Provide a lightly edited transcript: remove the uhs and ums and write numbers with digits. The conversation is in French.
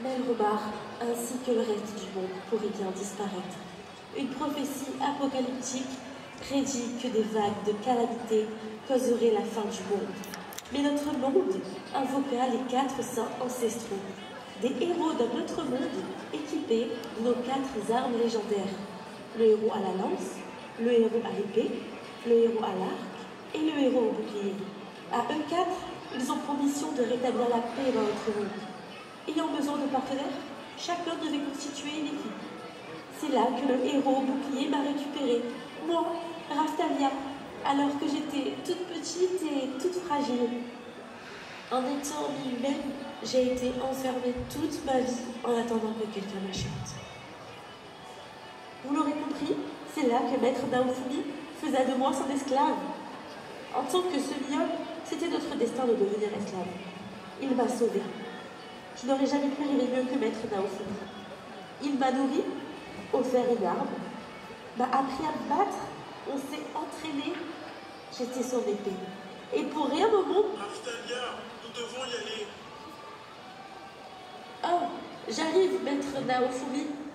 Melrobar, ainsi que le reste du monde, pourrait bien disparaître. Une prophétie apocalyptique prédit que des vagues de calamités causeraient la fin du monde. Mais notre monde invoqua les 4 saints ancestraux, des héros d'un autre monde équipés de nos 4 armes légendaires. Le héros à la lance, le héros à l'épée, le héros à l'arc et le héros au bouclier. À eux 4, ils ont pour mission de rétablir la paix dans notre monde. Ayant besoin de partenaires, chacun devait constituer une équipe. C'est là que le héros au bouclier m'a récupéré, moi, Raftalia, alors que j'étais toute petite et toute fragile. En étant mi-humaine, j'ai été enfermée toute ma vie en attendant que quelqu'un m'achète. Vous l'aurez compris, c'est là que Maître Naofumi faisait de moi son esclave. En tant que semi-homme, c'était notre destin de devenir esclave. Il m'a sauvée. Je n'aurais jamais pu rêver mieux que Maître Naofumi. Il m'a nourri, offert une arme, m'a appris à me battre, on s'est entraîné. J'étais son épée. Et pour rien au monde... Raftalia, nous devons y aller. Oh, j'arrive, Maître Naofumi.